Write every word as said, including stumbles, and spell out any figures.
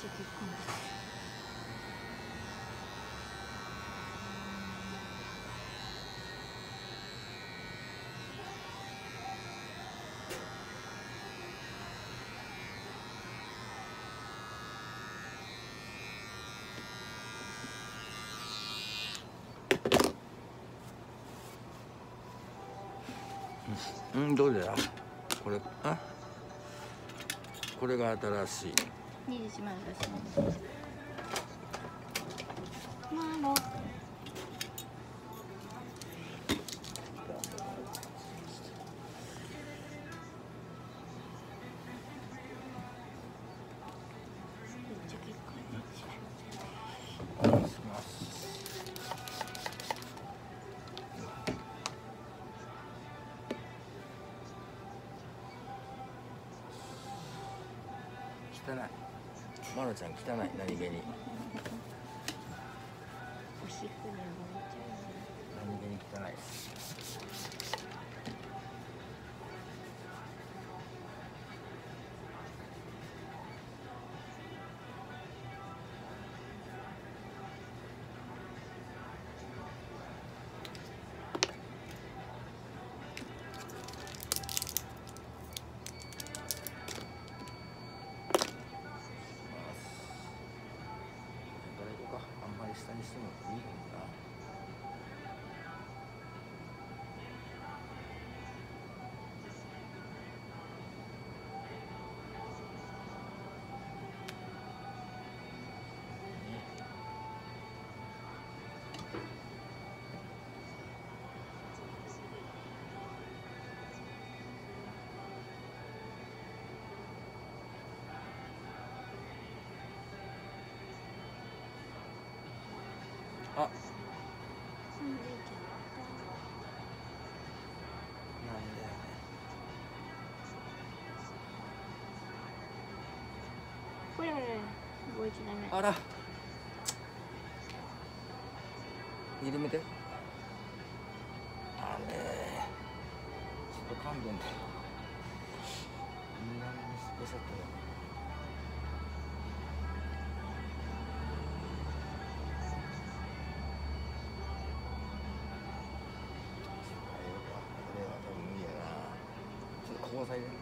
ちゃ結婚です。 うん、どれだこれ。あ、これが新しい。 にじゅういちまん出します。マロ汚い。マロちゃん汚い、何気に。 おしっこで汚れちゃう。 何気に汚いです。下にしてもいいかな。あ、 住んでちゃった。 なんだよね。 これこれ動いちゃダメ。 あら。緩めて。あれ。ちょっと勘弁だよ。何にスペシャルだ。これは多分無理やな。ちょっと交際で。